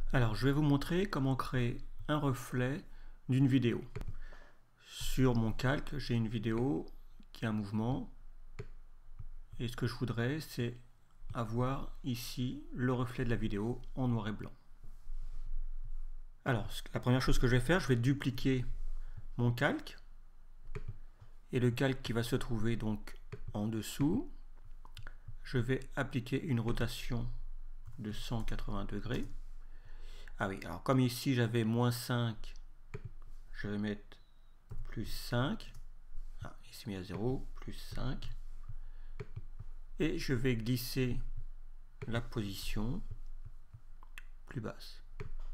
Alors, je vais vous montrer comment créer un reflet d'une vidéo. Sur mon calque, j'ai une vidéo qui a un mouvement. Et ce que je voudrais, c'est avoir ici le reflet de la vidéo en noir et blanc. Alors, la première chose que je vais faire, je vais dupliquer mon calque. Et le calque qui va se trouver donc en dessous, je vais appliquer une rotation de 180 degrés. Ah oui, alors comme ici j'avais -5, je vais mettre +5. Ah, il s'est mis à 0, +5. Et je vais glisser la position plus basse.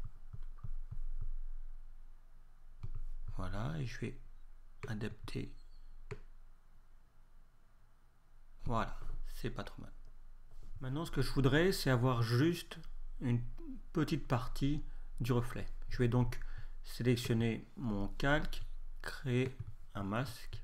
Voilà, et je vais adapter. Voilà, c'est pas trop mal. Maintenant, ce que je voudrais, c'est avoir juste une petite partie du reflet. Je vais donc sélectionner mon calque, créer un masque.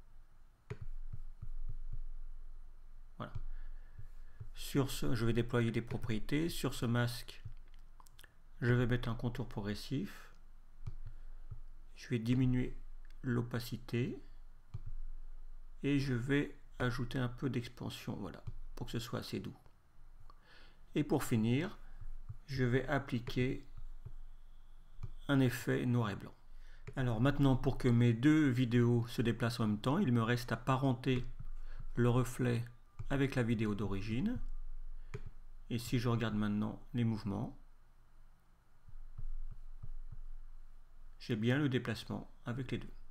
Voilà. Sur ce, je vais déployer les propriétés. Sur ce masque, je vais mettre un contour progressif. Je vais diminuer l'opacité et je vais ajouter un peu d'expansion, voilà, pour que ce soit assez doux. Et pour finir, je vais appliquer un effet noir et blanc. Alors maintenant, pour que mes deux vidéos se déplacent en même temps, il me reste à parenter le reflet avec la vidéo d'origine. Et si je regarde maintenant les mouvements, j'ai bien le déplacement avec les deux.